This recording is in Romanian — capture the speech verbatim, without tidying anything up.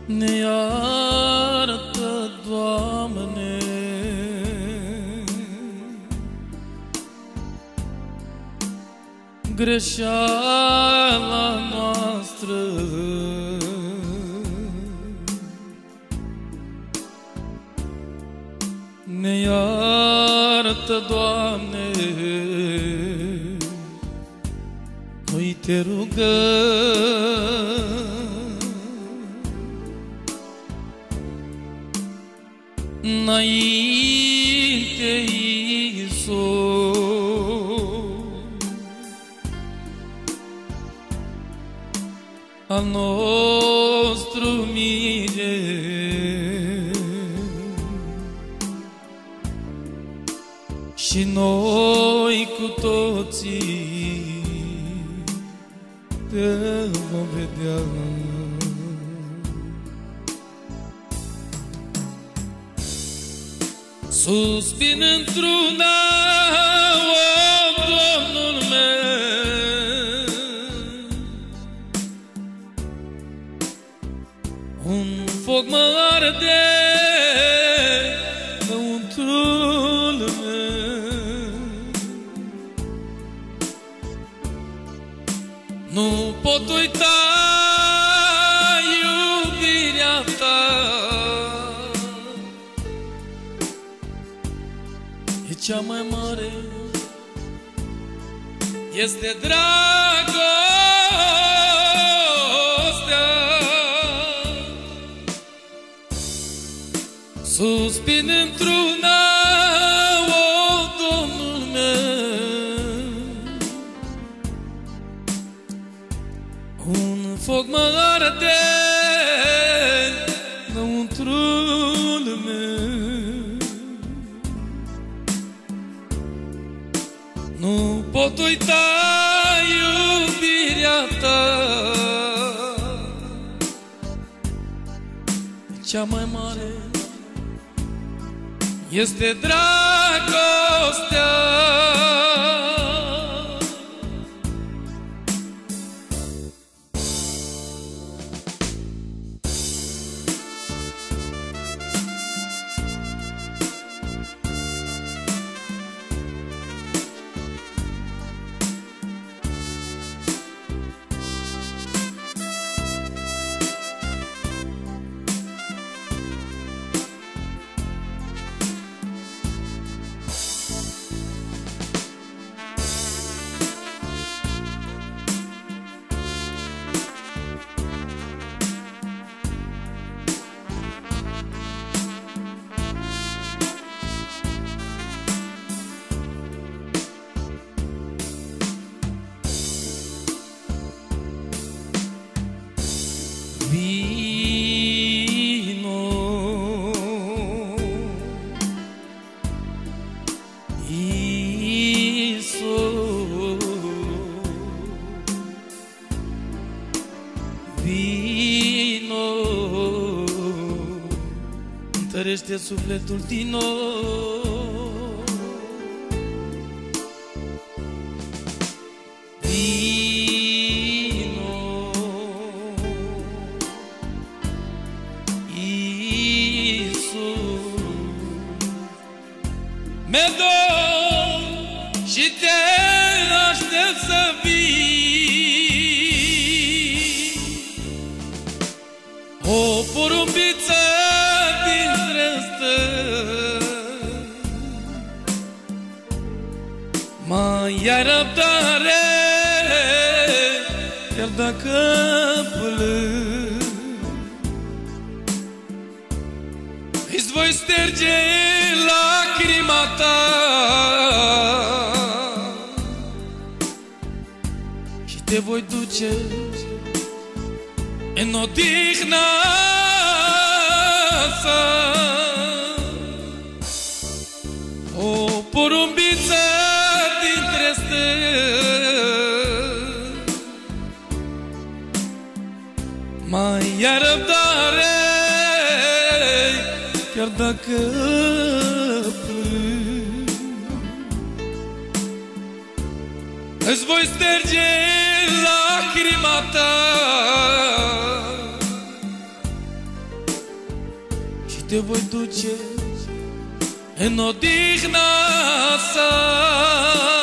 Ne iartă, Doamne, greșeala noastră. Ne iartă, Doamne, noi te rugăm. Înainte, Iisus, al nostru mire, și noi cu toții te vom vedea. Suspin într-una, o, Domnul meu, un foc mă arde înăuntrul meu. Nu pot uita iubirea ta, e cea mai mare, este dragostea. Suspin într-una, o, Domnul meu, un foc mă arde înăuntrul meu. Nu pot uita iubirea ta, cea mai mare, este dragostea. Vino, Iisus, vino, întărește sufletul din nou. Mi-e dor și te aștept să vii, o porumbiță dintre stări, mai ai răbdare, chiar dacă plâng, îți voi sterge lacrima ta și te voi duce în odihna sa. O porumbiță dintre stări, mai ai răbdare, chiar dacă plâng, îți voi sterge lacrima ta te voi duce în odihna sa.